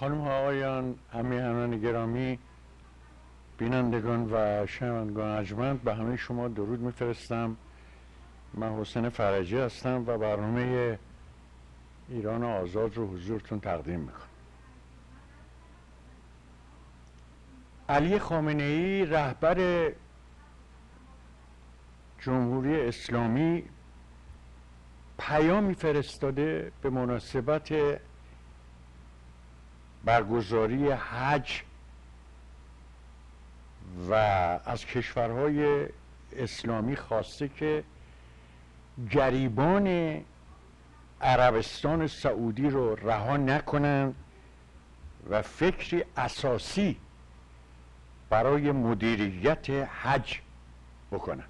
خانم ها آقایان، همیهنان گرامی، بینندگان و شنوندگان ارجمند، به همه شما درود میفرستم. من حسین فرجی هستم و برنامه ایران آزاد رو حضورتون تقدیم میکنم. علی خامنه ای رهبر جمهوری اسلامی پیامی فرستاده به مناسبت برگزاری حج و از کشورهای اسلامی خواسته که گریبان عربستان سعودی رو رها نکنند و فکری اساسی برای مدیریت حج بکنند.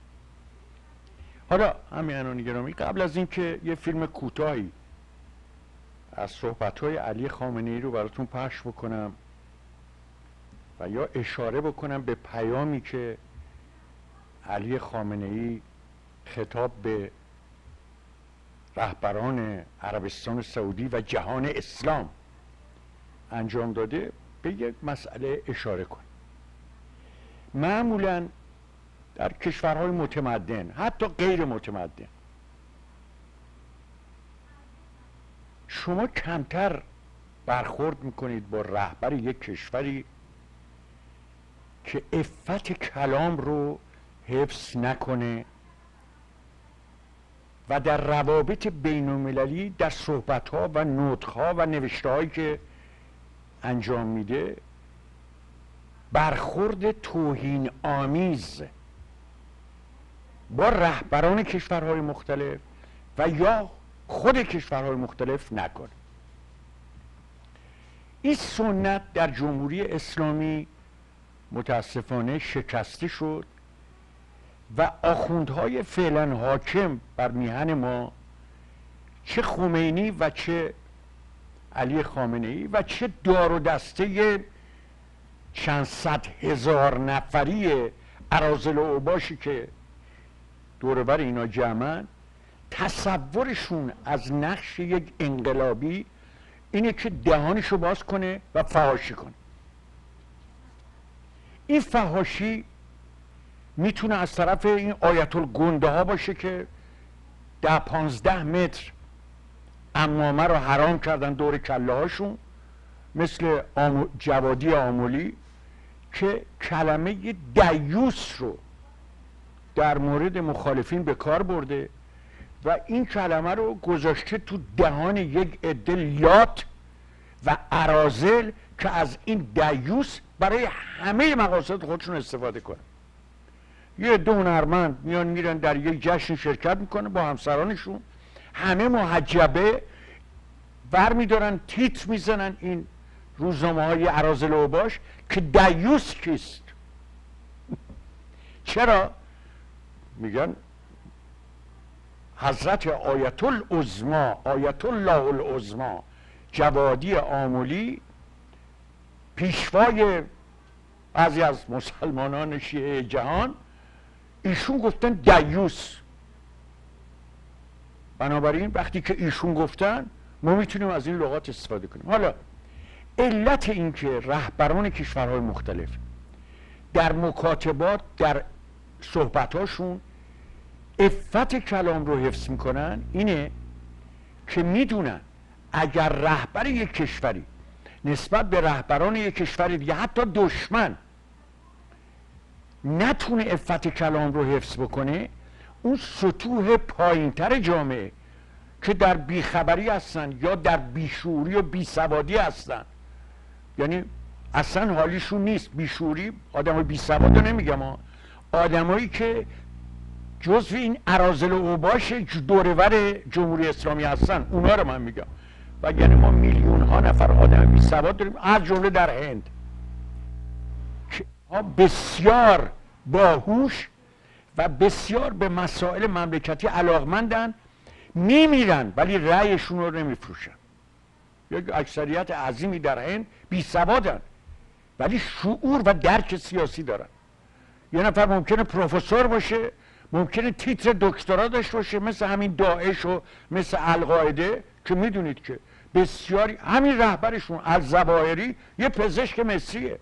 حالا همیهنان گرامی، قبل از اینکه یه فیلم کوتاهی از صحبت‌های علی خامنه ای رو براتون پخش بکنم و یا اشاره بکنم به پیامی که علی خامنه ای خطاب به رهبران عربستان سعودی و جهان اسلام انجام داده، به یک مسئله اشاره کنم. معمولاً در کشورهای متمدن، حتی غیر متمدن، شما کمتر برخورد میکنید با رهبر یک کشوری که عفت کلام رو حفظ نکنه و در روابط بین المللی در صحبت‌ها و نطق‌ها و نوشته‌هایی که انجام میده برخورد توهین آمیز با رهبران کشورهای مختلف و یا خود کشورهای مختلف نکنه. این سنت در جمهوری اسلامی متاسفانه شکسته شد و آخوندهای فعلا حاکم بر میهن ما، چه خمینی و چه علی خامنه ای و چه دار و دسته چند صد هزار نفری اراذل و اوباشی که دور بر اینا جمعن، تصورشون از نقش یک انقلابی اینه که دهانشو باز کنه و فحاشی کنه. این فحاشی میتونه از طرف این آیت الگنده ها باشه که 10-15 متر عمامه رو حرام کردن دور کله هاشون، مثل جوادی آملی که کلمه دیوس رو در مورد مخالفین به کار برده و این کلمه رو گذاشته تو دهان یک عده لات و اراذل که از این دیوس برای همه مقاصد خودشون استفاده کنن. یه عده هنرمند میان میرن در یک جشن شرکت میکنن با همسرانشون، همه محجبه، برمیدارن تیتر میزنن این روزنامه های اراذل و اوباش که دیوس کیست. چرا؟ میگن حضرت آیت العظما، آیت الله العظما جوادی آملی، پیشوای بعضی از مسلمانان شیعه جهان، ایشون گفتن دیوس. بنابراین وقتی که ایشون گفتن ما میتونیم از این لغات استفاده کنیم. حالا علت این که رهبران کشورهای مختلف در مکاتبات، در صحبتاشون عفت کلام رو حفظ میکنن اینه که میدونن اگر رهبر یک کشوری نسبت به رهبران یک کشور دیگه، حتی دشمن، نتونه عفت کلام رو حفظ بکنه، اون سطوح پایینتر جامعه که در بیخبری هستن یا در بیشعوری و بیسوادی هستن، یعنی اصلا حالیشون نیست، بیشعوری آدم بیسواد رو نمیگم، آدمایی که جزو این اراذل و اوباش دورور جمهوری اسلامی هستن، اونا رو من میگم. و یعنی ما میلیون ها نفر آدم بی سواد داریم، از جمله در هند، که بسیار باهوش و بسیار به مسائل مملکتی علاقمندن، میمیرن ولی رأیشون رو نمیفروشن. یک اکثریت عظیمی در هند بی سوادن ولی شعور و درک سیاسی دارن. یه نفر ممکنه پروفسور باشه، ممکنه تیتر دکترا داشته باشه، مثل همین داعش و مثل القاعده که میدونید که بسیاری همین رهبرشون الظواهری یه پزشک مصریه،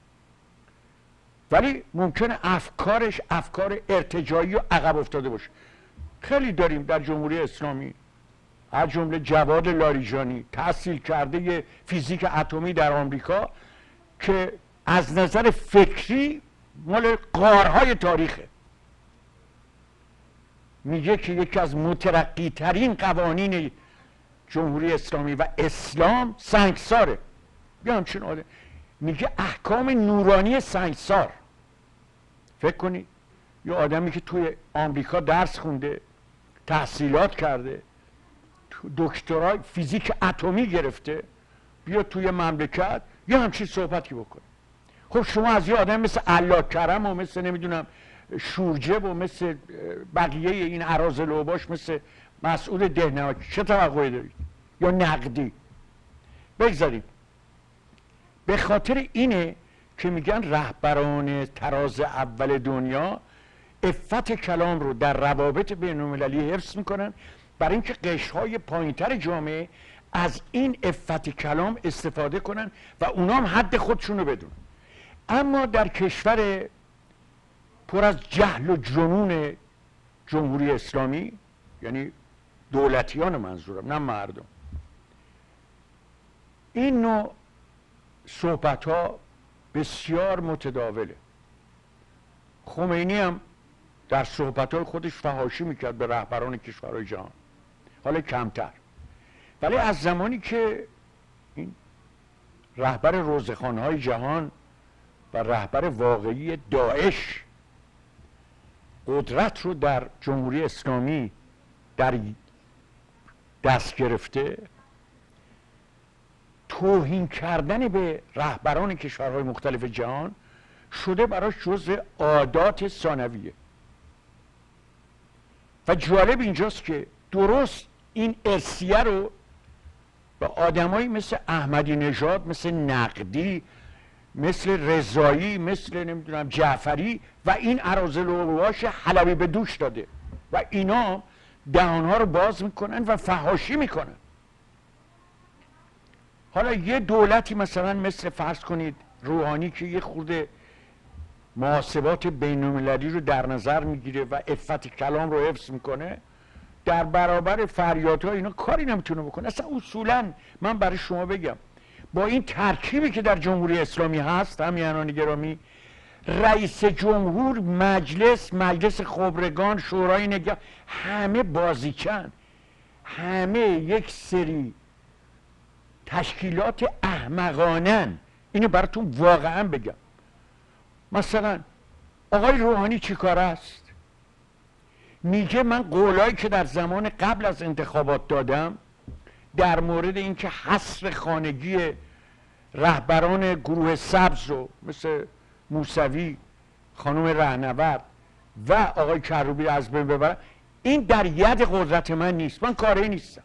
ولی ممکنه افکارش افکار ارتجاعی و عقب افتاده باشه. خیلی داریم در جمهوری اسلامی، از جمله جواد لاریجانی تحصیل کرده فیزیک اتمی در آمریکا که از نظر فکری مال غارهای تاریخه. میگه که یکی از مترقی ترین قوانین جمهوری اسلامی و اسلام سنگساره. بیا همچین آده میگه احکام نورانی سنگسار. فکر کنید یه آدمی که توی آمریکا درس خونده، تحصیلات کرده، دکترای فیزیک اتمی گرفته، بیا توی مملکت یه همچین صحبتی بکنه. خب شما از یه آدم مثل الله کرم و مثل نمیدونم شورجب و مثل بقیه این اراذل اوباش مثل مسعود دهنوکی چه توقعی دارید؟ یا نقدی؟ بگذاریم. به خاطر اینه که میگن رهبران تراز اول دنیا عفت کلام رو در روابط بین المللی حفظ میکنن، برای اینکه قشرهای پایینتر جامعه از این عفت کلام استفاده کنن و اونا هم حد خودشون رو بدونن. اما در کشور پر از جهل و جنون جمهوری اسلامی، یعنی دولتیان منظورم نه مردم، این نوع صحبت ها بسیار متداوله. خمینی هم در صحبت های خودش فحاشی میکرد به رهبران کشورهای جهان، حالا کمتر، ولی از زمانی که این رهبر روزخوان‌های جهان و رهبر واقعی داعش قدرت رو در جمهوری اسلامی در دست گرفته، توهین کردن به رهبران کشورهای مختلف جهان شده براش جزء عادات ثانویه. و جالب اینجاست که درست این ارثیه رو به آدمایی مثل احمدی نژاد، مثل نقدی، مثل رضایی، مثل نمیدونم جعفری و این اراذل اوباش حلبی به دوش داده و اینا دهانها رو باز میکنن و فحاشی میکنن. حالا یه دولتی مثلا مثل فرض کنید روحانی که یه خورده محاسبات بین المللی رو در نظر میگیره و عفت کلام رو حفظ میکنه، در برابر فریادها اینا کاری نمیتونه بکنه. اصلا اصولا من برای شما بگم با این ترکیبی که در جمهوری اسلامی هست، همیهنان گرامی، رئیس جمهور، مجلس خبرگان، شورای نگهبان، همه بازیچن، همه یک سری تشکیلات احمقانن. اینو براتون واقعا بگم. مثلا آقای روحانی چی کار است؟ میگه من قولایی که در زمان قبل از انتخابات دادم در مورد اینکه حصر خانگی رهبران گروه سبز رو مثل موسوی، خانم رهنورد و آقای کروبی از بین ببرم، این در ید قدرت من نیست، من کاری نیستم.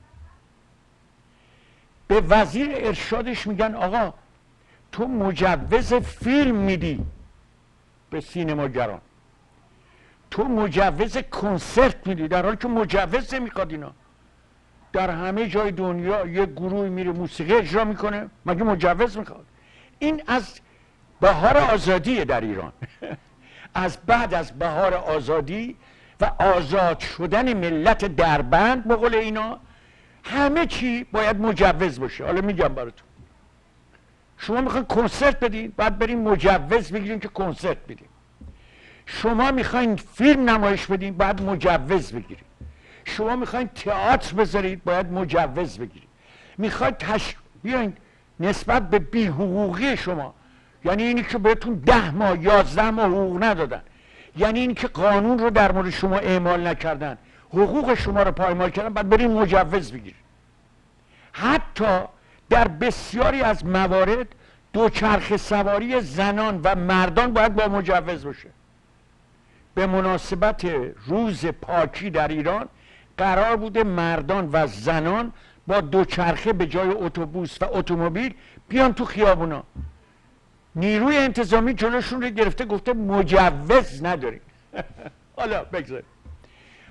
به وزیر ارشادش میگن آقا تو مجوز فیلم میدی به سینماگران، تو مجوز کنسرت میدی، در حالی که مجوز نمیخواد. اینا در همه جای دنیا یه گروه میره موسیقی اجرا میکنه، مگه مجوز میخواد؟ این از بهار آزادیه در ایران. از بعد از بهار آزادی و آزاد شدن ملت دربند به قول اینا، همه چی باید مجوز باشه. حالا میگم براتون، شما میخواین کنسرت بدین باید برین مجوز بگیرین که کنسرت بدین. شما میخواین فیلم نمایش بدین باید مجوز بگیرید. شما میخواین تئاتر بذارید باید مجوز بگیرید. میخواید بیاین نسبت به بی‌حقوقی شما، یعنی اینی که بهتون 10 ماه 11 ماه حقوق ندادن، یعنی اینی که قانون رو در مورد شما اعمال نکردن، حقوق شما رو پایمال کردن، باید برین مجوز بگیرید. حتی در بسیاری از موارد دوچرخه سواری زنان و مردان باید با مجوز باشه. به مناسبت روز پاکی در ایران قرار بوده مردان و زنان با دوچرخه به جای اتوبوس و اتومبیل بیان تو خیابونا. نیروی انتظامی جلوشون رو گرفته، گفته مجوز نداریم. حالا بگذاریم.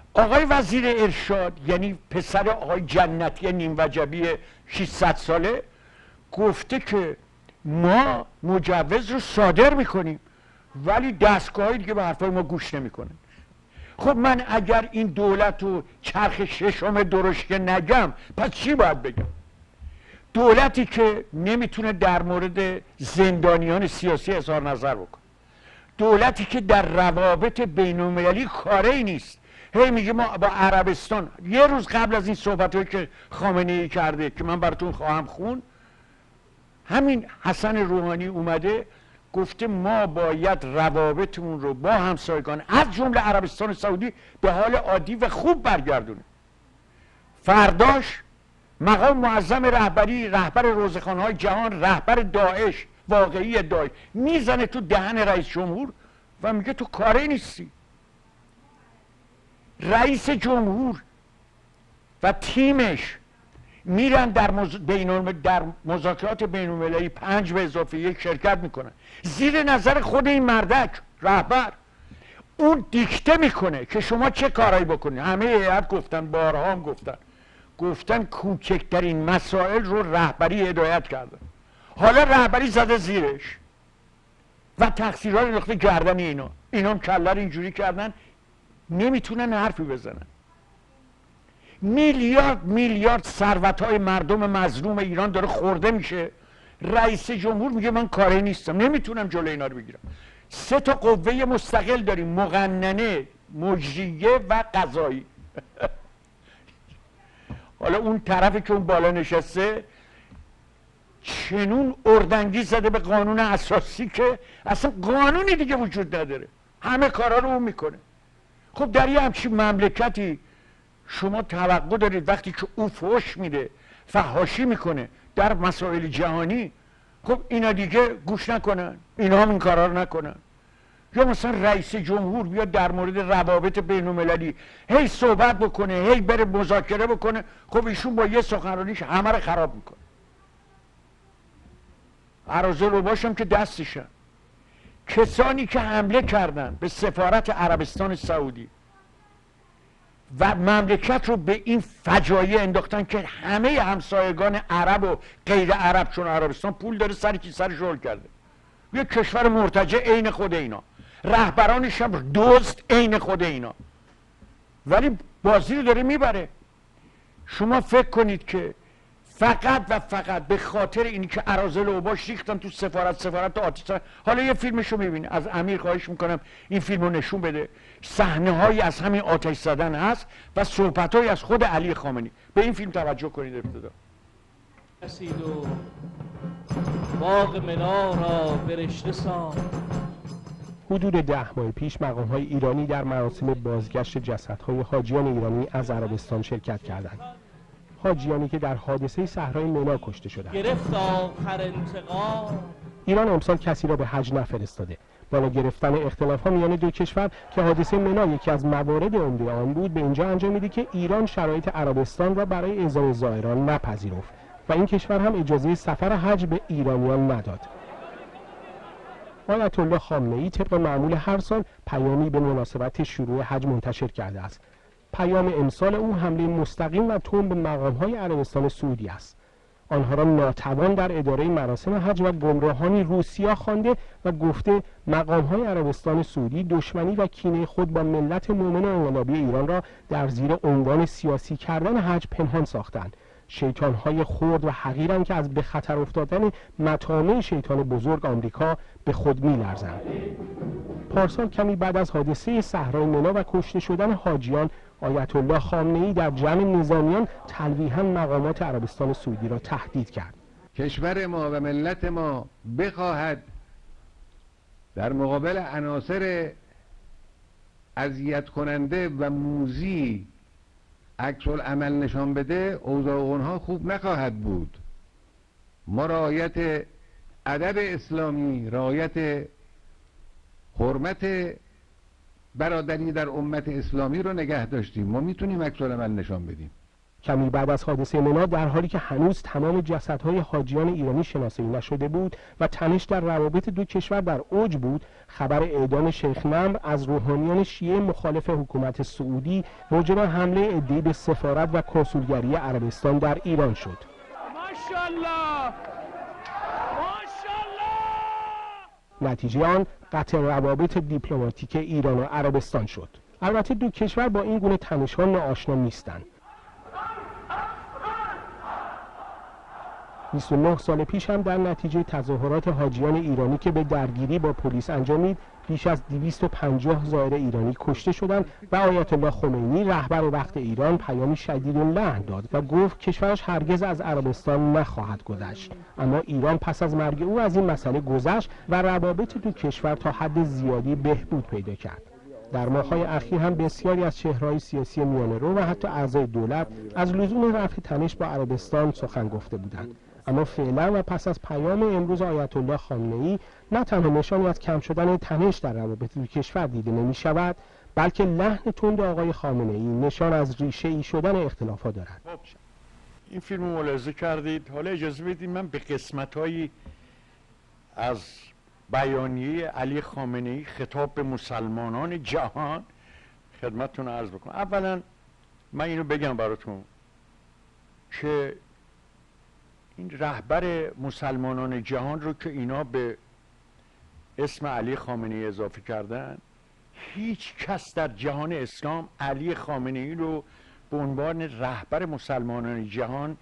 آقای وزیر ارشاد یعنی پسر آقای جنتی نیم وجبی 600 ساله گفته که ما مجوز رو صادر میکنیم ولی دستگاهی دیگه به حرفای ما گوش نمیکنه. خب من اگر این دولت رو چرخ ششم درشکه نگم پس چی باید بگم؟ دولتی که نمیتونه در مورد زندانیان سیاسی اظهار نظر بکنه، دولتی که در روابط بین‌المللی کاری نیست، هی میگه ما با عربستان. یه روز قبل از این صحبتایی که خامنه‌ای کرده که من براتون خواهم خون، همین حسن روحانی اومده گفته ما باید روابطمون رو با همسایگان از جمله عربستان سعودی به حال عادی و خوب برگردونه. فرداش مقام معظم رهبری، رهبر روزخوان‌های جهان، رهبر داعش، واقعی داعش، میزنه تو دهن رئیس جمهور و میگه تو کاری نیستی. رئیس جمهور و تیمش میرن در مذاکرات بین‌المللی 5 به اضافه 1 شرکت میکنن زیر نظر خود این مردک رهبر. اون دیکته میکنه که شما چه کارایی بکنید. همه هیئت گفتن، بارها هم گفتن کوچکترین مسائل رو رهبری هدایت کرده. حالا رهبری زده زیرش و تقصیرها رو انداخته گردن اینا هم کله رو اینجوری کردن نمیتونن حرفی بزنن. میلیارد ثروت‌های مردم مظلوم ایران داره خورده میشه. رئیس جمهور میگه من کاری نیستم، نمیتونم جلوی اینا رو بگیرم. 3 تا قوه مستقل داریم، مقننه، مجریه و قضایی. حالا اون طرفی که اون بالا نشسته چنون اردنگی زده به قانون اساسی که اصلا قانونی دیگه وجود نداره، همه کارا رو اون میکنه. خب در یه همچین مملکتی شما توقع دارید وقتی که او فحش میده، فحاشی میکنه در مسائل جهانی، خب اینا دیگه گوش نکنن، اینا هم این کارا رو نکنن؟ یا مثلا رئیس جمهور بیاد در مورد روابط بین‌المللی هی صحبت بکنه، هی بره مذاکره بکنه، خب ایشون با یه سخنرانیش همه رو خراب میکنه. اراذل اوباشم که دستشن. کسانی که حمله کردن به سفارت عربستان سعودی و مملکت رو به این فجایع انداختن که همه همسایگان عرب و غیر عرب، چون عربستان پول داره سر کی سرش رول کرده، یه کشور مرتجع عین خود اینا، رهبرانش هم دزد عین خود اینا، ولی بازی رو داره میبره. شما فکر کنید که فقط و فقط به خاطر اینی که اراذل اوباش ریختن تو سفارت آتش. حالا یه فیلمشو میبینی، از امیر خواهش میکنم این فیلمو نشون بده. صحنه هایی از همین آتش زدن هست و صحبت های از خود علی خامنه‌ای. به این فیلم توجه کنید. ابتدا رسید و باغ منا را برشته ساخت. حدود 10 ماه پیش مقام‌های ایرانی در مراسم بازگشت جسدهای حاجیان ایرانی از عربستان شرکت کردند. حاجیانی که در حادثه صحرای منا کشته شدند. گرفت آخر انتقام. ایران امسال کسی را به حج نفرستاده. بالا گرفتن اختلاف‌ها میان دو کشور که حادثه منا یکی از موارد عمده آن بود به اینجا انجام میده که ایران شرایط عربستان را برای اعزام زائران نپذیرفت و این کشور هم اجازه سفر حج به ایرانیان نداد. آیت الله خامنه‌ای طبق معمول هر سال پیامی به مناسبت شروع حج منتشر کرده است. پیام امسال او حمله مستقیم و تند به مقام‌های عربستان سعودی است. آنها را ناتوان در اداره مراسم حج و گمراهانی روسیا خوانده و گفته مقام‌های عربستان سعودی دشمنی و کینه خود با ملت مؤمن انقلابی ایران را در زیر عنوان سیاسی کردن حج پنهان ساختند. شیطان‌های خرد و حقیرند که از به خطر افتادن مطامع شیطان بزرگ آمریکا به خود می‌لرزند. پارسال کمی بعد از حادثه صحرای منا و کشته شدن حاجیان، آیت الله خامنه‌ای در جمع نظامیان تلویحاً مقامات عربستان سعودی را تهدید کرد. کشور ما و ملت ما بخواهد در مقابل عناصر اذیت کننده و موذی عکس العمل نشان بده، اوضاع اونها خوب نخواهد بود. ما رعایت ادب اسلامی، رعایت حرمت برادری در امت اسلامی رو نگه داشتیم. ما میتونیم عکس العمل نشان بدیم. کمی بعد از حادثه منا، در حالی که هنوز تمام جسدهای حاجیان ایرانی شناسایی نشده بود و تنش در روابط دو کشور در اوج بود، خبر اعدام شیخ نمر از روحانیان شیعه مخالف حکومت سعودی موجب حمله عده‌ای به سفارت و کنسولگری عربستان در ایران شد. ماشاءالله نتیجه آن قطع روابط دیپلماتیک ایران و عربستان شد. البته دو کشور با این گونه تنش‌ها ناآشنا نیستند. 29 سال پیش هم در نتیجه تظاهرات حاجیان ایرانی که به درگیری با پلیس انجامید، بیش از 250 زائر ایرانی کشته شدند و آیت الله خمینی رهبر وقت ایران پیامی شدیداللحن داد و گفت کشورش هرگز از عربستان نخواهد گذشت. اما ایران پس از مرگ او از این مسئله گذشت و روابط دو کشور تا حد زیادی بهبود پیدا کرد. در ماه‌های اخیر هم بسیاری از چهره‌های سیاسی میانه‌رو و حتی اعضای دولت از لزوم رفع تنش با عربستان سخن گفته بودند. اما فعلا و پس از پیام امروز آیت الله خامنه‌ای، نه تنها نشانی از کم شدن تنش در روابط دو کشور دیده نمی‌شود، بلکه لحن تند آقای خامنه‌ای نشان از ریشه‌ای شدن اختلافات دارد. این فیلم رو ملاحظه کردید. حالا اجازه بدید من به قسمت‌هایی از بیانیه علی خامنه‌ای خطاب به مسلمانان جهان خدمتتون عرض بکنم. اولا من اینو بگم براتون که این رهبر مسلمانان جهان رو که اینا به اسم علی خامنه‌ای اضافه کردن، هیچ کس در جهان اسلام علی خامنه‌ای رو به عنوان رهبر مسلمانان جهان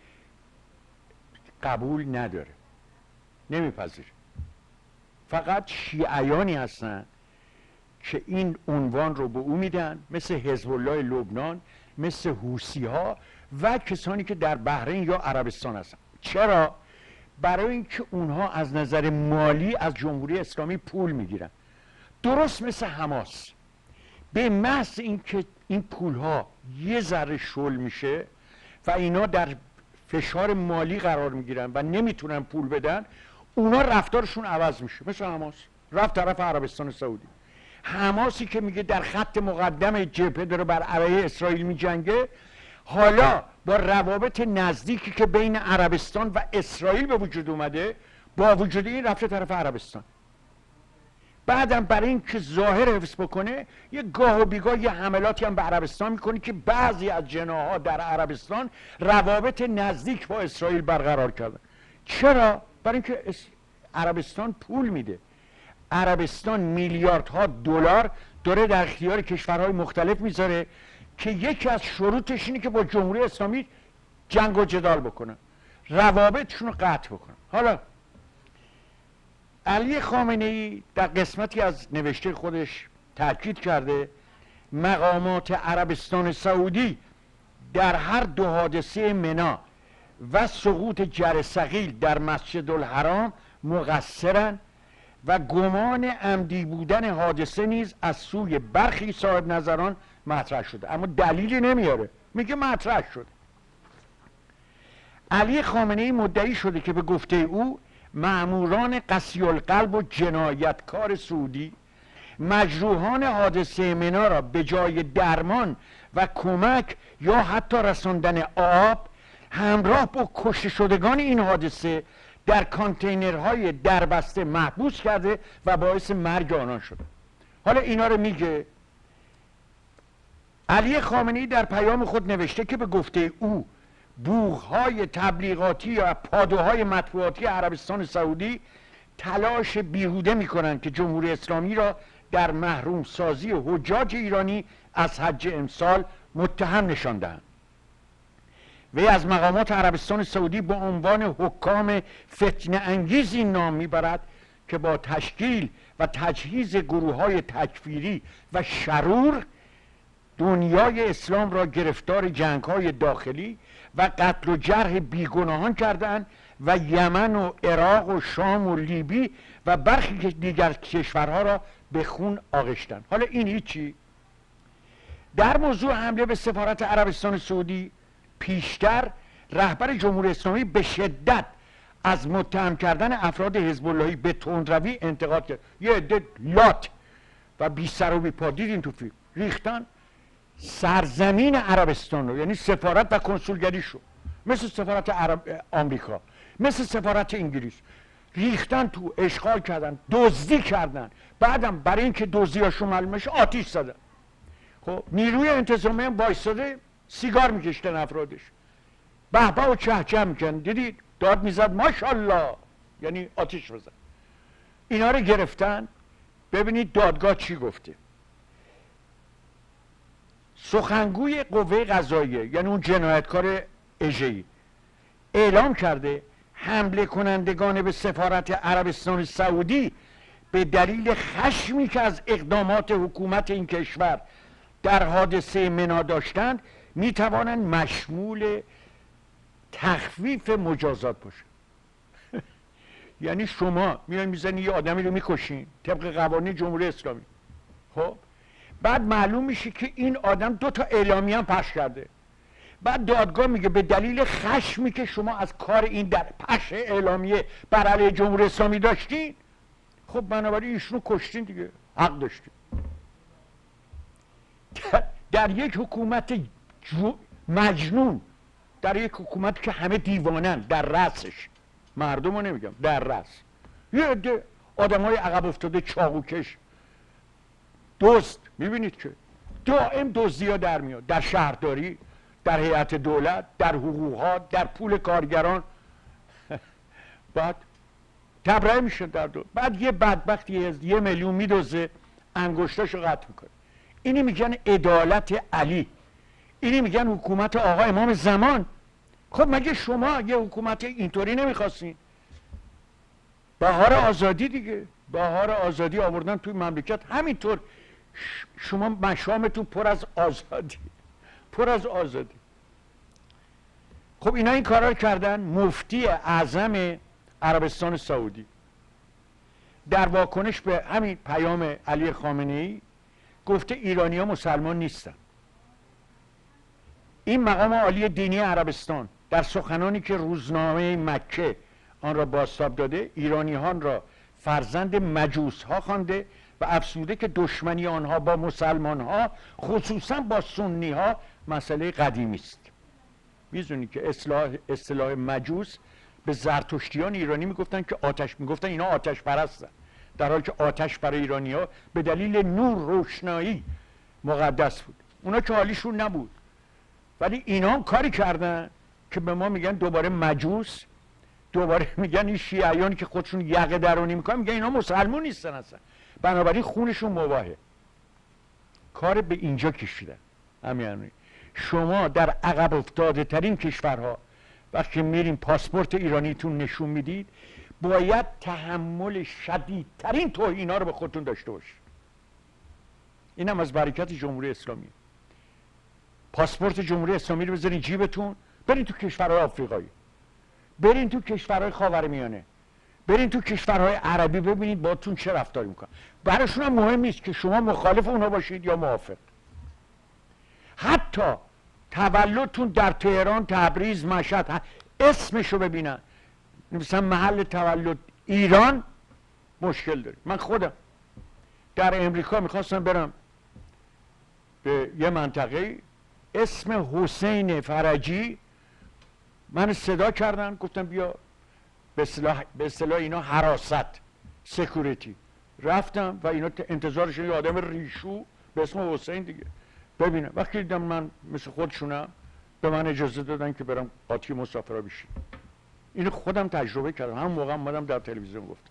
قبول نداره، نمیپذیره. فقط شیعیانی هستن که این عنوان رو به او میدن، مثل حزب الله لبنان، مثل حوثی ها و کسانی که در بحرین یا عربستان هستن. چرا؟ برای اینکه اونها از نظر مالی از جمهوری اسلامی پول میگیرن، درست مثل حماس. به محض اینکه این پول ها یه ذره شل میشه و اینا در فشار مالی قرار میگیرن و نمیتونن پول بدن، اونا رفتارشون عوض میشه. مثل حماس رفت طرف عربستان سعودی. حماسی که میگه در خط مقدم جبهه داره بر علیه اسرائیل میجنگه، حالا با روابط نزدیکی که بین عربستان و اسرائیل به وجود اومده، با وجود این رفته طرف عربستان. بعدم برای این که ظاهر حفظ بکنه، یه گاه و بیگاه یه حملاتی هم به عربستان میکنه که بعضی از جناح‌ها در عربستان روابط نزدیک با اسرائیل برقرار کردن. چرا؟ برای اینکه عربستان پول میده. عربستان میلیاردها دلار داره در اختیار کشورهای مختلف میذاره که یکی از شروطش اینه که با جمهوری اسلامی جنگ و جدال بکنن، روابطشون رو قطع بکنن. حالا علی خامنه‌ای در قسمتی از نوشته خودش تاکید کرده مقامات عربستان سعودی در هر دو حادثه منا و سقوط جرثقیل در مسجد الحرام مقصرن و گمان عمدی بودن حادثه نیز از سوی برخی صاحب نظران مطرح شده، اما دلیلی نمیاره، میگه مطرح شده. علی خامنه‌ای مدعی شده که به گفته او مأموران قسی القلب و جنایتکار سعودی مجروحان حادثه منا را به جای درمان و کمک یا حتی رساندن آب همراه با کشته شدگان این حادثه در کانتینرهای دربسته محبوس کرده و باعث مرگ آنان شده. حالا اینا رو میگه. علی خامنه‌ای در پیام خود نوشته که به گفته او بوغ‌های تبلیغاتی یا پادوهای مطبوعاتی عربستان سعودی تلاش بیهوده میکنند که جمهوری اسلامی را در محروم سازی حجاج ایرانی از حج امسال متهم نشاندند. وی از مقامات عربستان سعودی با عنوان حکام فتنه انگیزی نام میبرد که با تشکیل و تجهیز گروه‌های تکفیری و شرور دنیای اسلام را گرفتار جنگ‌های داخلی و قتل و جرح بیگناهان کردند و یمن و عراق و شام و لیبی و برخی دیگر کشورها را به خون آغشتند. حالا این هیچی؟ در موضوع حمله به سفارت عربستان سعودی پیشتر رهبر جمهوری اسلامی به شدت از متهم کردن افراد حزب اللهی به تندروی انتقاد کرد. یه عده لات و بی سر و بی پا دیدین تو فیلم ریختن، سرزمین عربستان رو، یعنی سفارت و کنسولگریش رو، مثل سفارت آمریکا، مثل سفارت انگلیس، ریختن تو، اشغال کردن، دزدی کردن، بعدم برای اینکه دزدیاشون معلوم بشه آتش زدن. خب نیروی انتظامی هم وایساده سیگار میکشتن افرادش، بهبه و چهچه میکردن، دیدید داد میزد ماشاءالله، یعنی آتش بزن. اینا رو گرفتن. ببینید دادگاه چی گفته. سخنگوی قوه قضاییه، یعنی اون جنایتکار اژه‌ای، اعلام کرده حمله کنندگان به سفارت عربستان سعودی به دلیل خشمی که از اقدامات حکومت این کشور در حادثه منا داشتند میتوانند مشمول تخفیف مجازات باشند. یعنی شما میان میزنی یه آدمی رو میکشین طبق قوانین جمهوری اسلامی، خب بعد معلوم میشه که این آدم 2 تا اعلامیه هم پخش کرده، بعد دادگاه میگه به دلیل خشمی که شما از کار این در پخش اعلامیه بر علیه جمهوری اسلامی داشتین، خب بنابراین ایشونو کشتین دیگه، حق داشتین. در یک حکومت مجنون، در یک حکومت که همه دیوانن، در رأسش، مردم رو نمیگم، در رأس یه عده آدمای عقب افتاده چاقوکش دزد، میبینید که دائم دزدی‌ها در میاد، در شهرداری، در هیئت دولت، در حقوقها، در پول کارگران. بعد تبرئه میشه در دولت، بعد یه بدبخت 1 میلیون میدزه انگشتاشو قطع میکنه. اینی میگن عدالت علی، اینی میگن حکومت آقا امام زمان. خب مگه شما یه حکومت اینطوری نمیخواستین؟ بهار آزادی دیگه، بهار آزادی آوردن توی مملکت همینطور، شما مشامتون پر از آزادی، پر از آزادی. خب اینا این کارا کردن. مفتی اعظم عربستان سعودی در واکنش به همین پیام علی خامنه‌ای گفته ایرانی‌ها مسلمان نیستن. این مقام عالی دینی عربستان در سخنانی که روزنامه مکه آن را بازتاب داده، ایرانیان را فرزند مجوس ها خوانده و افزوده که دشمنی آنها با مسلمان ها، خصوصا با سنی ها، مسئله قدیمی است. میدونی که اصطلاح مجوس به زرتشتیان ایرانی میگفتن که میگفتن اینا آتش پرستن، در حالی که آتش برای ایرانی ها به دلیل نور، روشنایی مقدس بود. اونا که حالیشون نبود، ولی اینا هم کاری کردن که به ما میگن دوباره مجوس، دوباره میگن این شیعیانی که خودشون یقه درونی میکنن، میگن اینا مسلمون نیستن اصلا، بنابراین خونشون مباهه. کار به اینجا کشیدن. همین شما در عقب افتاده ترین کشورها وقتی میرین پاسپورت ایرانیتون نشون میدید، باید تحمل شدیدترین توهینا رو به خودتون داشته باشید. اینم از برکت جمهوری اسلامی. پاسپورت جمهوری اسلامی رو بذارین جیبتون، برین تو کشورهای آفریقایی، برین تو کشورهای خاورمیانه، برین تو کشورهای عربی، ببینید باهاتون چه رفتاری میکنن. براشون هم مهم نیست که شما مخالف اونا باشید یا موافق. حتی تولدتون در تهران، تبریز، مشهد، اسمشو ببینن مثلا محل تولد ایران، مشکل داریم. من خودم در امریکا میخواستم برم به یه منطقه، اسم حسین فرجی، من صدا کردن، گفتم بیا، به اصطلاح اینا حراست، سکیوریتی. رفتم و اینا انتظارشون یه آدم ریشو به اسم حسین دیگه ببینم. وقتی دیدم من مثل خودشونم، به من اجازه دادن که برم قاطی مسافرها بشیم. اینو خودم تجربه کردم، همون موقع اومدم در تلویزیون گفتم.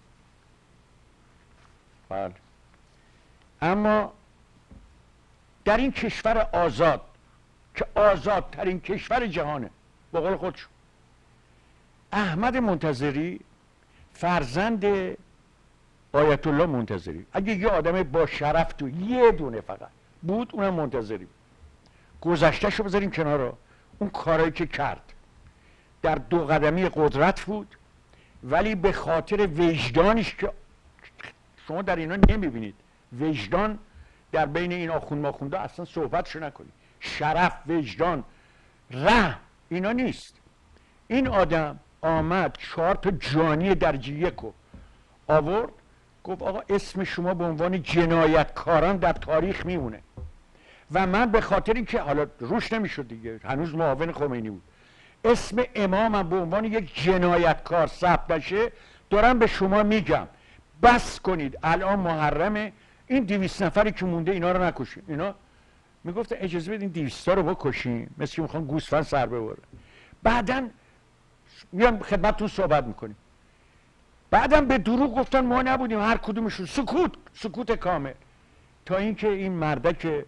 بله. اما در این کشور آزاد که آزادترین کشور جهانه به قول خودشون، احمد منتظری فرزند آیت الله منتظری، اگه یه آدم با شرف تو یه دونه فقط بود اونم منتظری بود. گذشتهشو بذاریم کنار، اون کارایی که کرد در 2 قدمی قدرت بود، ولی به خاطر وجدانش که شما در اینا نمیبینید، وجدان در بین این آخوند ماخونده اصلا صحبتشو نکنید، شرف، وجدان، رحم، اینا نیست. این آدم آمد 4 تا جانی درجه 1 آورد، گفت آقا اسم شما به عنوان جنایتکاران در تاریخ میمونه و من به خاطر اینکه حالا روش نمیشد دیگه، هنوز معاون خمینی بود، اسم امامم به عنوان یک جنایتکار ثبت نشه، دارم به شما میگم بس کنید، الان محرمه، این 200 نفری که مونده اینا رو نکشین. اینا میگفتن اجازه بدین 200 تا رو بکشین، مثل که میخوان گوسفند سر ببره. بعدن میام خدمتتون صحبت میکنیم. بعدم به دروغ گفتن ما نبودیم، هر کدومشون سکوت کامل، تا اینکه این مردک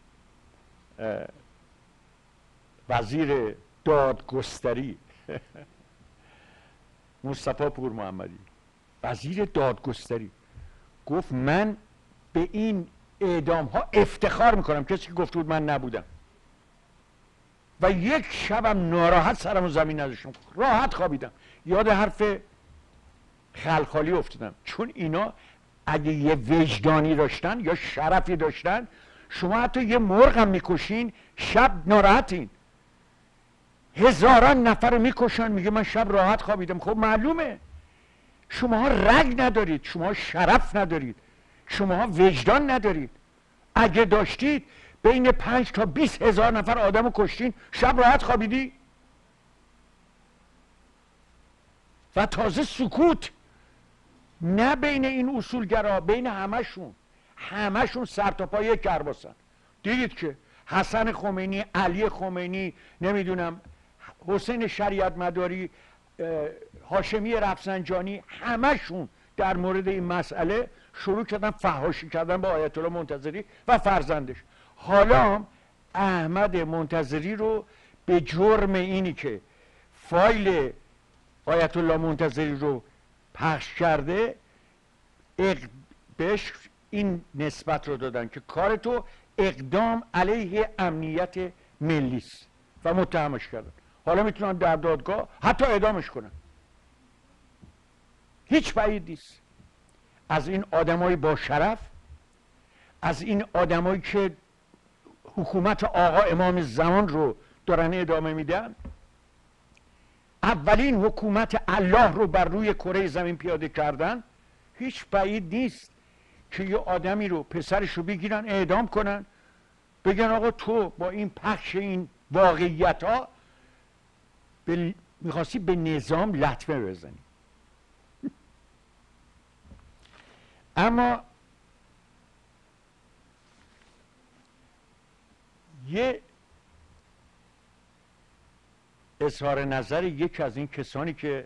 وزیر دادگستری مصطفی پور محمدی، وزیر دادگستری، گفت من به این اعدام ها افتخار میکنم، کسی که گفته بود من نبودم. و یک شبم ناراحت سرم و زمین نذاشتم، راحت خوابیدم، یاد حرف خلخالی افتادم. چون اینا اگه یه وجدانی داشتن یا شرفی داشتن، شما حتی یه مرغ هم میکشین شب ناراحتین. هزاران نفر رو میکشن، میگه من شب راحت خوابیدم. خب معلومه شماها رگ ندارید، شما شرف ندارید، شماها وجدان ندارید. اگه داشتید بین 5 تا 20 هزار نفر آدم رو کشتین، شب راحت خوابیدی؟ و تازه سکوت، نه بین این اصولگرا، بین همشون سر تا پا یک کرباسن. دیدید که حسن خمینی، علی خمینی، نمیدونم حسین شریعت مداری، هاشمی رفسنجانی، همشون در مورد این مسئله شروع کردن فحاشی کردن با آیت الله منتظری و فرزندش. حالا احمد منتظری رو به جرم اینی که فایل آیت الله منتظری رو پخش کرده بهش این نسبت رو دادن که کار تو اقدام علیه امنیت ملی است و متهمش کردن. حالا میتونن در دادگاه حتی اعدامش کنن. هیچ بعید نیست از این آدمای با شرف، از این آدمایی که حکومت آقا امام زمان رو دارن ادامه میدن، اولین حکومت الله رو بر روی کره زمین پیاده کردن، هیچ بعید نیست که یه آدمی رو، پسرش رو بگیرن اعدام کنن، بگن آقا تو با این پخش این واقعیت ها میخواستی به نظام لطمه بزنی. اما یه اظهار نظر یکی از این کسانی که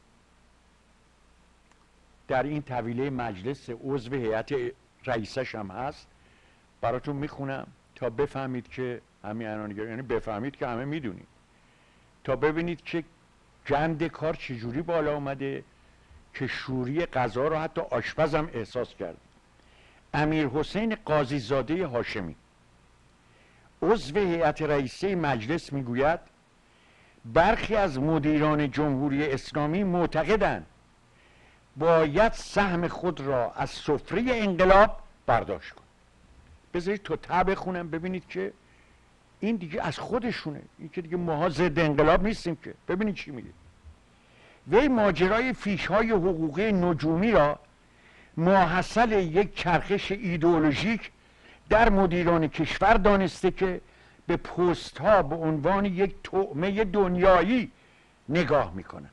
در این طویله مجلس عضو هیئت رئیسش هم هست براتون میخونم تا بفهمید که همین عنانگر، یعنی بفهمید که همه میدونید، تا ببینید که گند کار چجوری بالا اومده که شوری غذا رو حتی آشپز هم احساس کرد. امیر حسین قاضی زاده هاشمی عضو هیئت رئیسه مجلس میگوید برخی از مدیران جمهوری اسلامی معتقدند باید سهم خود را از سفره انقلاب برداشت کن. بذارید تا ته بخونم ببینید که این دیگه از خودشونه، این که دیگه ماها ضد انقلاب نیستیم که. ببینید چی میگه. وی ماجرای فیش‌های حقوقی نجومی را ماحصل یک چرخش ایدئولوژیک در مدیران کشور دانسته که به پست ها به عنوان یک طعمه دنیایی نگاه میکنن.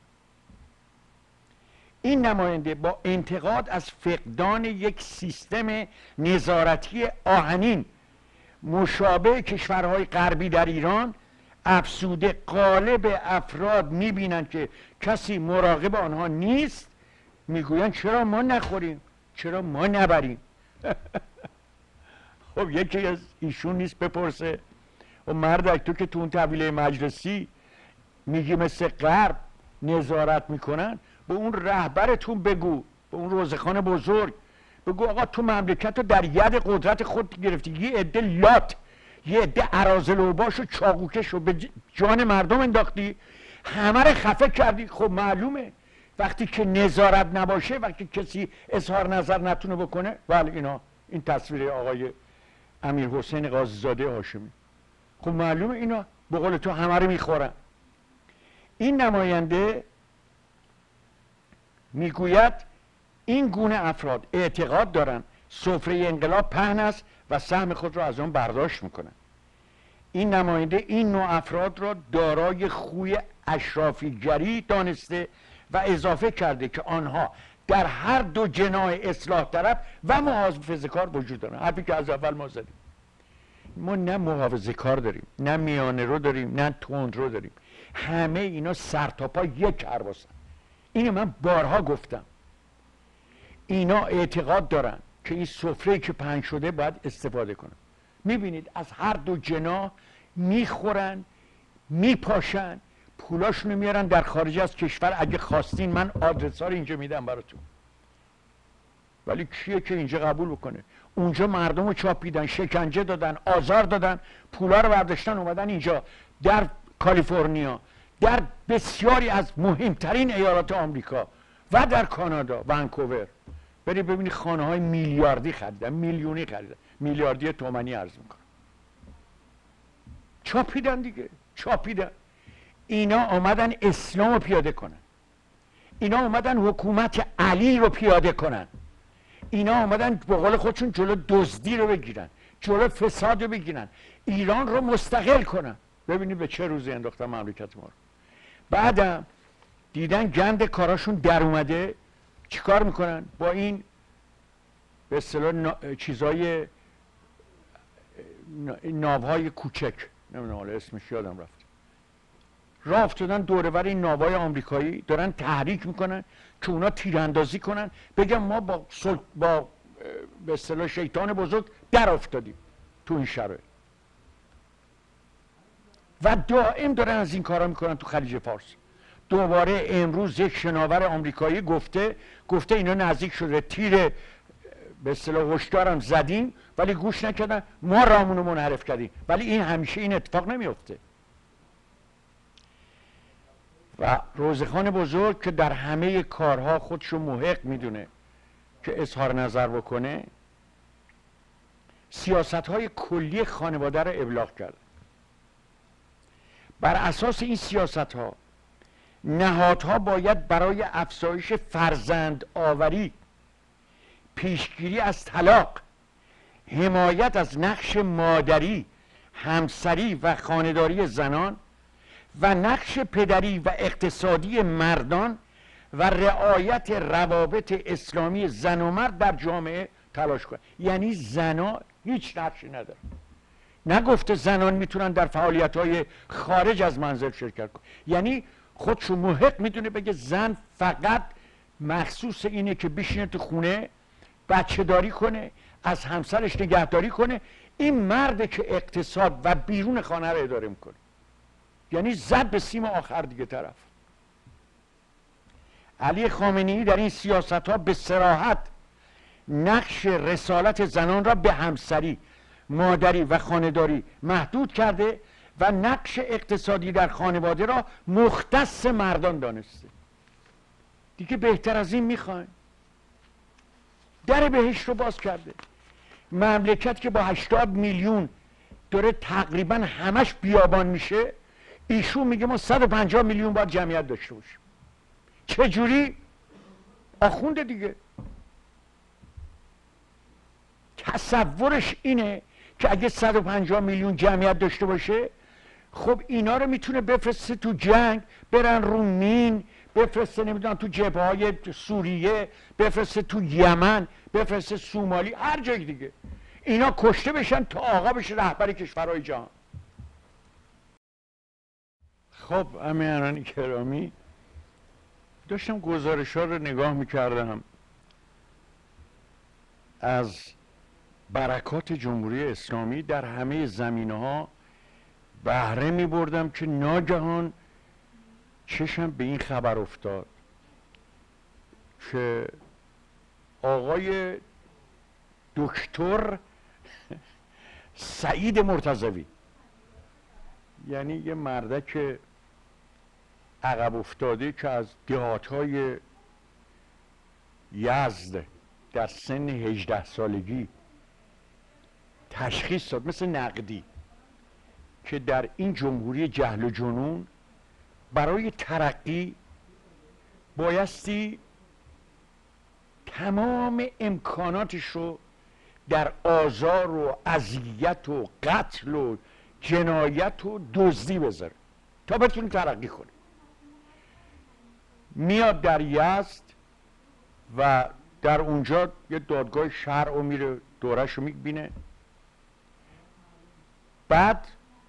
این نماینده با انتقاد از فقدان یک سیستم نظارتی آهنین مشابه کشورهای غربی در ایران افسوده غالب افراد میبینند که کسی مراقب آنها نیست، میگویند چرا ما نخوریم، چرا ما نبریم. خب یکی از ایشون نیست بپرسه و مردک تو که تو اون طویله مجلسی میگی مثل غرب نظارت میکنن، به اون رهبرتون بگو، به اون روزخان بزرگ بگو آقا تو مملکت رو در ید قدرت خود گرفتی، یه عده لات، یه عده اراذل و باش و چاقوکش رو به جان مردم انداختی، همه رو خفه کردی. خب معلومه وقتی که نظارت نباشه، وقتی کسی اظهار نظر نتونه بکنه، ولی اینا این تصویر آقای امیر حسین قاضی زاده هاشمی، خب معلومه اینا به قول تو همه رو میخورن. این نماینده میگوید این گونه افراد اعتقاد دارند سفره انقلاب پهن است و سهم خود را از آن برداشت میکنند. این نماینده این نوع افراد را دارای خوی اشرافیگری دانسته و اضافه کرده که آنها در هر دو جناح اصلاح طلب و محافظه کار وجود دارند. حرفی که از اول ما زدیم، ما نه محافظه کار داریم، نه میانه رو داریم، نه تند رو داریم، همه اینا سر تا پا یک هرباسن. اینو من بارها گفتم. اینا اعتقاد دارن که این سفره که پهن شده باید استفاده کنن. میبینید از هر دو جناح میخورن، میپاشن، پولاشونو میارن در خارج از کشور. اگه خواستین من آدرس ها رو اینجا میدم براتون، ولی کیه که اینجا قبول بکنه؟ اونجا مردم رو چاپیدن، شکنجه دادن، آزار دادن، پولا رو برداشتن اومدن اینجا در کالیفرنیا، در بسیاری از مهمترین ایالات آمریکا و در کانادا، ونکوور. بری ببینی خانه های میلیاردی خریدن، میلیونی خریدن، میلیاردی تومانی عرض میکنن. چاپیدن دیگه، چاپیدن. اینا آمدن اسلام رو پیاده کنن، اینا آمدن حکومت علی رو پیاده کنن، اینا آمدن به قول خودشون جلو دزدی رو بگیرن، جلو فساد رو بگیرن، ایران رو مستقل کنن. ببینید به چه روزی انداختن مملکت ما رو. بعدم دیدن گند کاراشون در اومده، چیکار میکنن؟ با این به اصطلاح چیزای ناوهای کوچک، نمیدونم حالا اسمش یادم رفت، راه افتادن دور بر این ناوهای آمریکایی، دارن تحریک میکنن که اونا تیراندازی کنن، بگن ما با به اصطلاح شیطان بزرگ در افتادیم تو این شرایط. و دائم دارن از این کارا میکنن تو خلیج فارس. دوباره امروز یک شناور آمریکایی گفته اینا نزدیک شده تیر به اصطلاح هشدارم زدیم ولی گوش نکردن، ما رامونو منحرف کردیم. ولی این همیشه این اتفاق نمیفته. و روزخان بزرگ که در همه کارها خودشو محق میدونه که اظهار نظر بکنه، سیاست‌های کلی خانواده را ابلاغ کرده. بر اساس این سیاست‌ها نهادها باید برای افزایش فرزند آوری، پیشگیری از طلاق، حمایت از نقش مادری، همسری و خانه‌داری زنان و نقش پدری و اقتصادی مردان و رعایت روابط اسلامی زن و مرد در جامعه تلاش کنند. یعنی زنا هیچ نقشی نداره. نگفته زنان میتونن در فعالیت‌های خارج از منزل شرکت کنن. یعنی خودشو محق میدونه بگه زن فقط مخصوص اینه که بشینه تو خونه بچه داری کنه، از همسرش نگهداری کنه. این مرده که اقتصاد و بیرون خانه رو اداره میکنه. یعنی زد به سیم آخر دیگه طرف. علی خامنه‌ای در این سیاست ها به صراحت نقش رسالت زنان را به همسری، مادری و خانه‌داری محدود کرده و نقش اقتصادی در خانواده را مختص مردان دانسته. دیگه بهتر از این میخواین؟ در بهشت رو باز کرده. مملکت که با 80 میلیون داره تقریبا همش بیابان میشه، ایشون میگه ما 150 میلیون باید جمعیت داشته باشیم. چجوری؟ آخونده دیگه. تصورش اینه که اگه 150 میلیون جمعیت داشته باشه، خب اینا رو میتونه بفرسته تو جنگ، برن رو مین، بفرسته نمیدونم تو جبهه‌های سوریه، بفرسته تو یمن، بفرسته سومالی، هر جای دیگه. اینا کشته بشن تا آقا بشه رهبر کشورهای جهان. خب امیران کرامی، داشتم گزارش ها رو نگاه میکردم از برکات جمهوری اسلامی در همه زمینه ها، بهره می بردم که ناگهان چشم به این خبر افتاد که آقای دکتر سعید مرتضوی، یعنی یه مردک عقب افتاده که از دهات‌های یزد در سن 18 سالگی تشخیص داد، مثل نقدی، که در این جمهوری جهل و جنون برای ترقی بایستی تمام امکاناتش رو در آزار و اذیت و قتل و جنایت و دزدی بذاره تا بتونه ترقی کنه. میاد در یزد و در اونجا یه دادگاه شرع رو میره دورش رو میبینه. بعد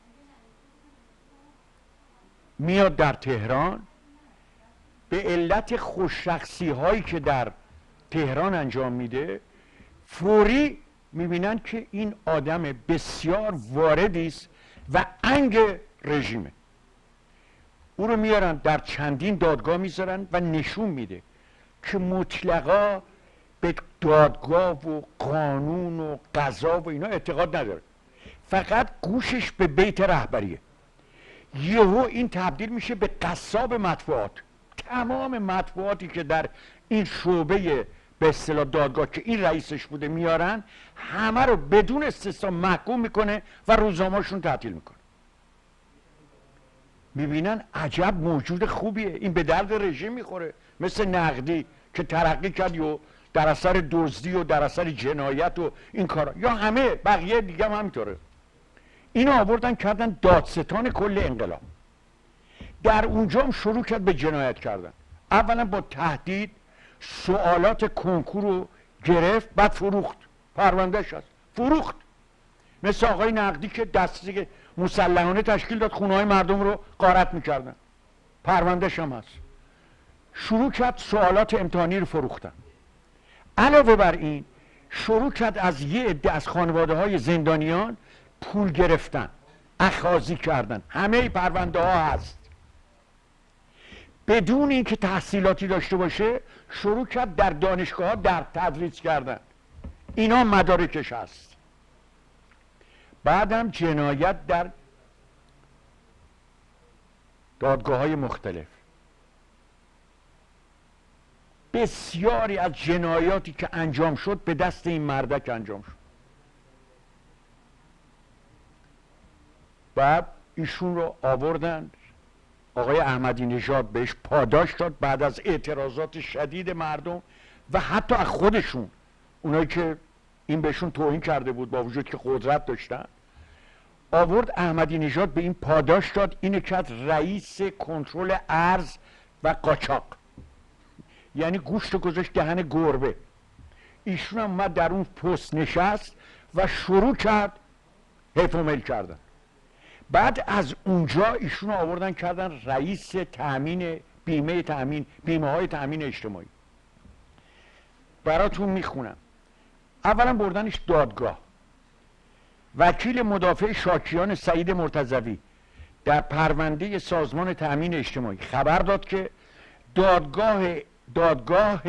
میاد در تهران، به علت خوششخصی هایی که در تهران انجام میده فوری میبینن که این آدم بسیار واردی است و انگ رژیمه. او رو میارن در چندین دادگاه میذارن و نشون میده که مطلقا به دادگاه و قانون و قضا و اینا اعتقاد نداره، فقط گوشش به بیت رهبریه. یهو این تبدیل میشه به قصاب مطبوعات. تمام مطبوعاتی که در این شعبه به اصطلاح دادگاه که این رئیسش بوده میارن، همه رو بدون استثنا محکوم میکنه و روزنامه‌شون تعطیل میکنه. میبینن عجب موجود خوبیه، این به درد رژیم میخوره، مثل نقدی که ترقی کرد و در اثر دزدی و در اثر جنایت و این کارا، یا همه بقیه دیگه هم همینطوره. اینو آوردن کردن دادستان کل انقلاب. در اونجا هم شروع کرد به جنایت کردن. اولا با تهدید سوالات کنکور رو گرفت، بعد فروخت، پروندهش هست، فروخت. مثل آقای نقدی که دستی مسلحانه تشکیل داد خونه های مردم رو غارت میکردن، پروندهش هم هست. شروع کرد سوالات امتحانی رو فروختن. علاوه بر این شروع کرد از یه عده از خانواده های زندانیان پول گرفتن، اخاذی کردن. همه پرونده ها هست. بدون اینکه تحصیلاتی داشته باشه شروع کرد در دانشگاه ها در تدریس کردن. اینا مدارکش هست. بعدم جنایت در دادگاه های مختلف. بسیاری از جنایاتی که انجام شد به دست این مردک انجام شد. بعد ایشون رو آوردن، آقای احمدی نژاد بهش پاداش داد بعد از اعتراضات شدید مردم و حتی از خودشون، اونایی که این بهشون توهین کرده بود با وجود که قدرت داشتن. آورد احمدی نژاد به این پاداش داد، اینو کرد رئیس کنترل ارز و قاچاق، یعنی گوشت گذاشت دهن گربه. ایشون هم اومد در اون پست نشست و شروع کرد حیف و میل کردن. بعد از اونجا ایشون آوردن کردن رئیس تأمین بیمه های تأمین اجتماعی. براتون میخونم. اولا بردنش دادگاه. وکیل مدافع شاکیان سعید مرتضوی در پرونده سازمان تأمین اجتماعی خبر داد که دادگاه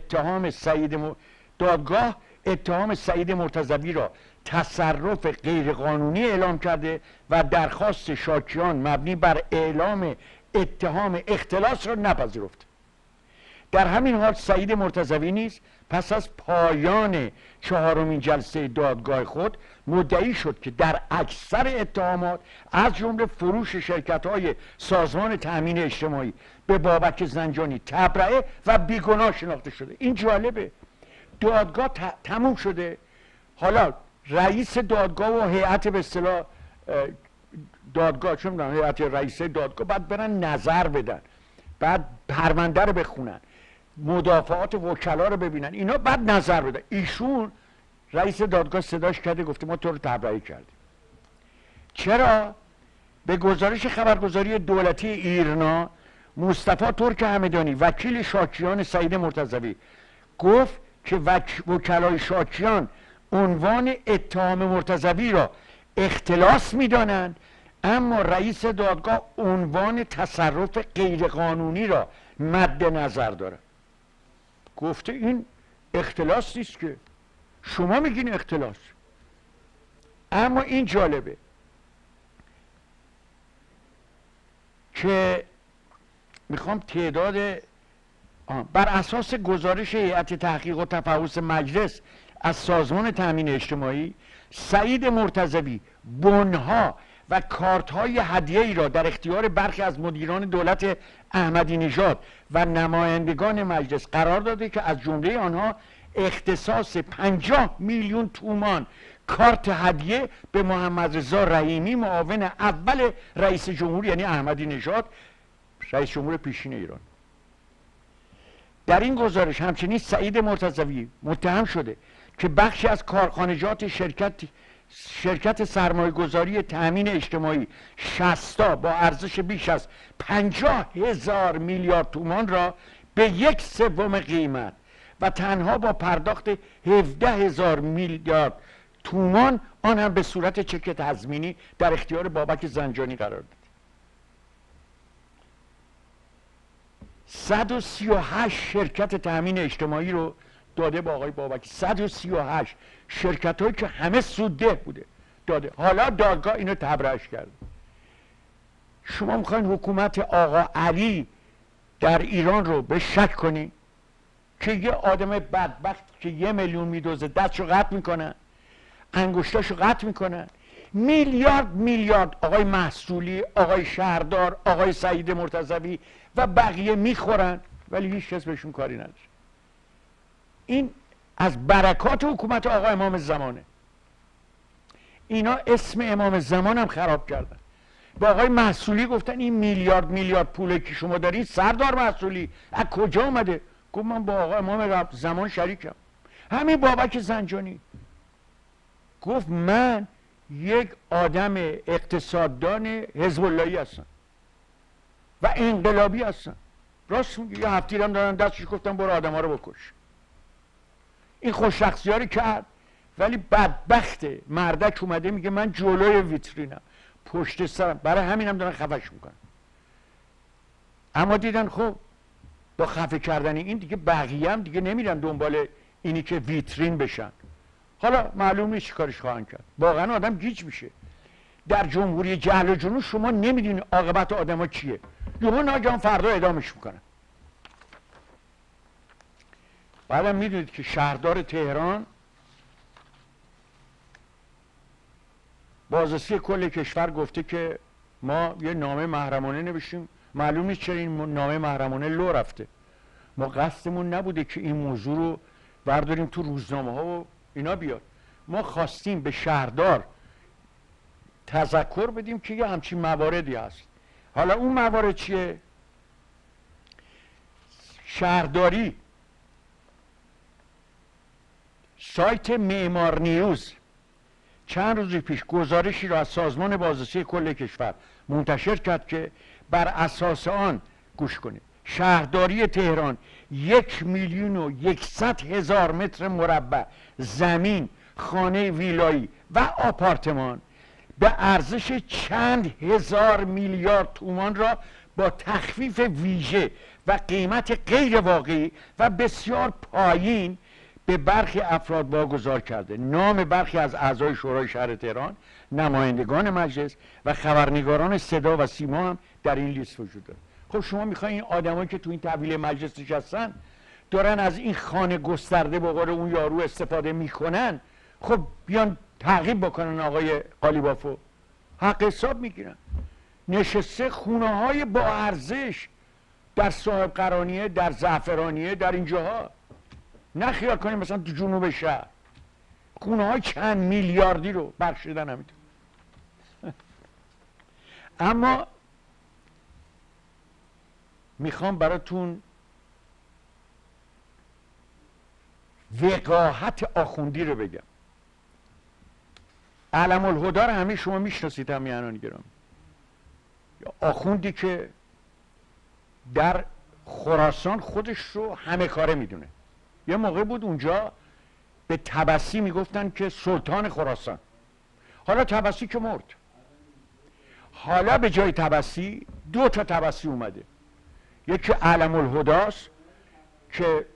اتهام سعید مرتضوی را تصرف غیرقانونی اعلام کرده و درخواست شاکیان مبنی بر اعلام اتهام اختلاس را نپذیرفت. در همین حال سعید مرتضوی نیز پس از پایان 4مین جلسه دادگاه خود مدعی شد که در اکثر اتهامات از جمله فروش شرکت‌های سازمان تأمین اجتماعی به بابک زنجانی تبرئه و بیگناه شناخته شده. این جالبه. دادگاه تموم شده، حالا رئیس دادگاه و هیئت به اصطلاح دادگاه، چون می‌دونم هیئت رئیس دادگاه بعد برن نظر بدن، بعد پرونده رو بخونن، مدافعات وکلا رو ببینن، اینا بعد نظر بدن. ایشون رئیس دادگاه صداش کرده گفته ما تو رو تبرئه کردیم. چرا؟ به گزارش خبرگزاری دولتی ایرنا، مصطفی ترک همدانی وکیل شاکیان سعید مرتضوی گفت که وکلای شاکیان عنوان اتهام مرتضوی را اختلاس می‌دانند، اما رئیس دادگاه عنوان تصرف غیرقانونی را مد نظر داره. گفته این اختلاس نیست که، شما میگین اختلاس. اما این جالبه که میخوام تعداد بر اساس گزارش هیئت تحقیق و تفحص مجلس از سازمان تأمین اجتماعی، سعید مرتضوی بنها و کارت‌های هدیه‌ای را در اختیار برخی از مدیران دولت احمدی نژاد و نمایندگان مجلس قرار داده که از جمله آنها اختصاص 50 میلیون تومان کارت هدیه به محمد رضا رحیمی معاون اول رئیس جمهور، یعنی احمدی نژاد رئیس جمهور پیشین ایران. در این گزارش همچنین سعید مرتضوی متهم شده که بخشی از کارخانجات شرکت سرمایه‌گذاری تأمین اجتماعی شستا با ارزش بیش از 50,000 میلیارد تومان را به 1/3 قیمت و تنها با پرداخت 17,000 میلیارد تومان، آن هم به صورت چک تضمینی، در اختیار بابک زنجانی قرار داد. 138 شرکت تأمین اجتماعی رو داده با آقای بابک. 138 شرکت هایی که همه سودده بوده داده. حالا دادگاه اینو تبرئه‌اش کرده. شما میخواین حکومت آقا علی در ایران رو به شک کنی که یه آدم بدبخت که 1 میلیون میدوزه دستشو قطع میکنن، انگشتاشو قطع میکنن، میلیارد آقای محصولی، آقای شهردار، آقای سعید مرتضوی و بقیه میخورن ولی هیچ کس بهشون کاری نداره. این از برکات حکومت آقا امام زمانه. اینا اسم امام زمان هم خراب کردن. با آقای محصولی گفتن این میلیارد پوله که شما دارین سردار محصولی از کجا اومده؟ گفت من با آقا امام زمان شریکم. همین بابک زنجانی گفت من یک آدم اقتصاددان حزب اللهی هستم و انقلابی هستم. راست میگه. یه هفته هم دارن دستش گفتن برو آدم ها رو بکش. این خوششخصیاری کرد ولی بدبخت مردک اومده میگه من جلوی ویترینم پشت سرم، برای همینم دارن خفش میکنن. اما دیدن خب با خفه کردن این دیگه بقیه هم دیگه نمیرن دنبال اینی که ویترین بشن. حالا معلوم نیست چیکارش خواهند کرد. واقعا آدم گیج میشه. در جمهوری جهل و جنون شما نمیدونی عاقبت آدما چیه. یهو ناگهان فردا اعدامش میکنن. بعدم میدونید که شهردار تهران بازرسی کل کشور گفته که ما یه نامه محرمانه نوشتیم. معلوم نیست چرا این نامه محرمانه لو رفته. ما قصدمون نبوده که این موضوع رو برداریم تو روزنامه ها و اینا بیاد. ما خواستیم به شهردار تذکر بدیم که یه همچین مواردی هست. حالا اون موارد چیه؟ شهرداری سایت معمار نیوز چند روز پیش گزارشی را از سازمان بازرسی کل کشور منتشر کرد که بر اساس آن گوش کنید شهرداری تهران 1,100,000 متر مربع زمین، خانه ویلایی و آپارتمان به ارزش چند هزار میلیارد تومان را با تخفیف ویژه و قیمت غیر واقعی و بسیار پایین به برخی افراد واگذار کرده. نام برخی از اعضای شورای شهر تهران، نمایندگان مجلس و خبرنگاران صدا و سیما هم در این لیست وجود داره. خب شما میخواین این آدمایی که تو این تحویل مجلس نشستن دارن از این خانه گسترده به قول اون یارو استفاده میکنن، خب بیان تعقیب بکنن آقای قالیبافو، حق حساب میگیرن. نشسته خونه های با ارزش در صاحب قرانیه، در زعفرانیه، در این جاها. نه خیال کنیم مثلا تو جنوب شهر خونه های چند میلیاردی رو بخشیدن همینطور. اما میخوام براتون وقاحت آخوندی رو بگم. علم الهدی رو همه شما میشناسید همیهنان گرامی. آخوندی که در خراسان خودش رو همه کاره میدونه. یه موقع بود اونجا به طبسی میگفتن که سلطان خراسان. حالا طبسی که مرد. حالا به جای طبسی 2 تا طبسی اومده. یکی علم الهدی است که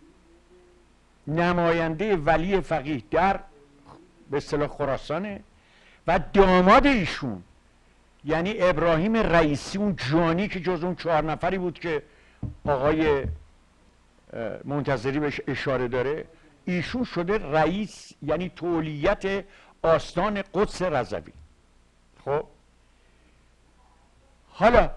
نماینده ولی فقیه در به اصطلاح خراسانه و داماد ایشون یعنی ابراهیم رئیسی، اون جانی که جز اون 4 نفری بود که آقای منتظری بهش اشاره داره، ایشون شده رئیس یعنی تولیت آستان قدس رضوی. خب حالا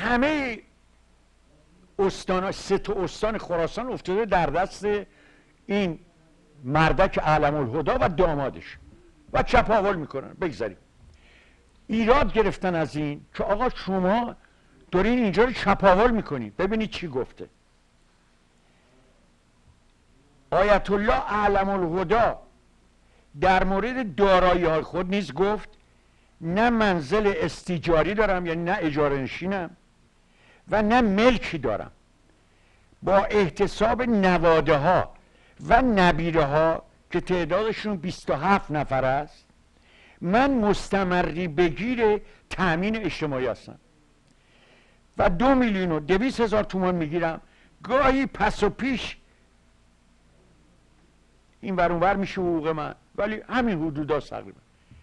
همه استان 3 تا استان خراسان افتاده در دست این مردک علم الهدا و دامادش و چپاول میکنن. بگذاریم ایراد گرفتن از این که آقا شما دارین اینجا رو چپاول میکنید. ببینید چی گفته آیت الله علم الهدا در مورد دارایی های خود نیز گفت نه منزل استیجاری دارم، یعنی نه اجاره نشینم و نه ملکی دارم، با احتساب نواده ها و نبیره ها که تعدادشون 27 نفر است من مستمری بگیر تأمین اجتماعی هستم و 2,200,000 تومان میگیرم. گاهی پس و پیش این ور اون ور میشه حقوق من، ولی همین حدود هست تقریبا.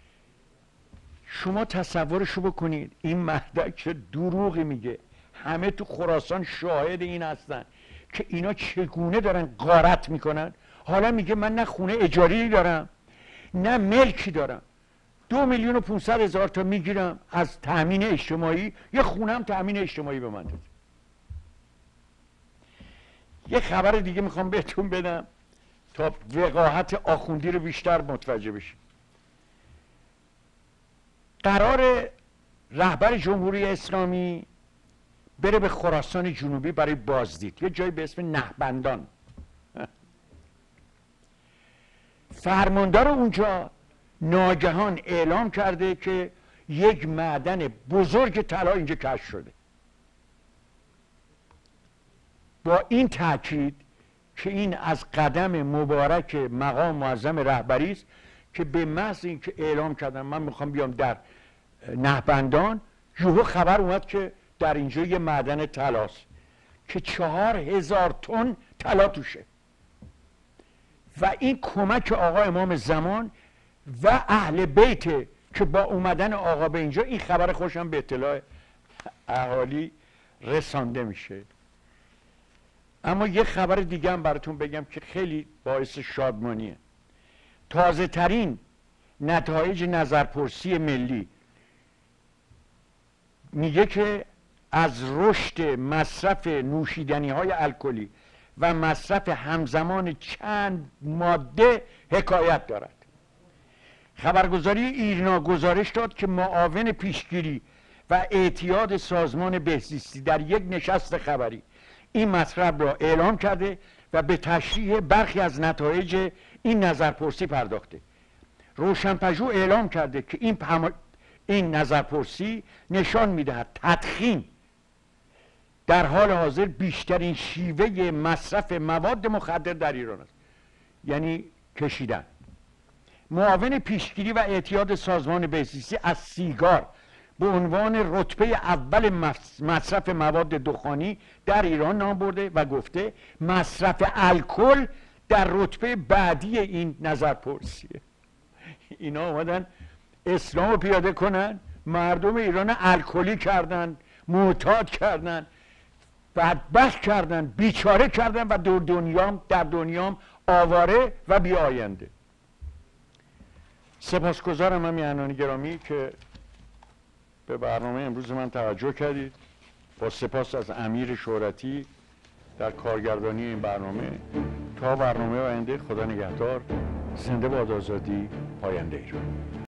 شما تصورشو بکنید این مردک که دروغی میگه، همه تو خراسان شاهد این هستن که اینا چگونه دارن غارت میکنن. حالا میگه من نه خونه اجاری دارم نه ملکی دارم، 2,500,000 تا میگیرم از تأمین اجتماعی، یه خونم تأمین اجتماعی به من داد. یه خبر دیگه میخوام بهتون بدم تا وقاحت آخوندی رو بیشتر متوجه بشیم. قرار رهبر جمهوری اسلامی بره به خراسان جنوبی برای بازدید، یه جایی به اسم نهبندان. فرماندار اونجا ناگهان اعلام کرده که یک معدن بزرگ طلا اینجا کشف شده، با این تاکید که این از قدم مبارک مقام معظم رهبری است که به محض اینکه اعلام کردن من میخوام بیام در نهبندان، یهو خبر اومد که در اینجا یه معدن طلاست که 4,000 تن طلا توشه. و این کمک آقا امام زمان و اهل بیت که با اومدن آقا به اینجا این خبر خوشم به اطلاع اهالی رسانده میشه. اما یه خبر دیگه هم براتون بگم که خیلی باعث شادمانیه. تازه ترین نتایج نظرپرسی ملی میگه که از رشد مصرف نوشیدنی های الکلی و مصرف همزمان چند ماده حکایت دارد. خبرگزاری ایرنا گزارش داد که معاون پیشگیری و اعتیاد سازمان بهزیستی در یک نشست خبری این مطلب را اعلام کرده و به تشریح برخی از نتایج این نظرپرسی پرداخته. روشنپژوه اعلام کرده که این نظرپرسی نشان میدهد تدخین در حال حاضر بیشترین شیوه مصرف مواد مخدر در ایران است، یعنی کشیدن. معاون پیشگیری و اعتیاد سازمان بهزیستی از سیگار به عنوان رتبه اول مصرف مواد دخانی در ایران نام برده و گفته مصرف الکل در رتبه بعدی این نظرپرسیه. اینا آمدن اسلام رو پیاده کنن، مردم ایران الکلی کردن، معتاد کردن، بدبخت کردن، بیچاره کردن و در دنیام آواره و بی آینده. سپاسگزارم امیران گرامی که به برنامه امروز من توجه کردید. با سپاس از امیر شهرتی در کارگردانی این برنامه. تا برنامه آینده، خدا نگهدار. زنده باد آزادی، پاینده ایران.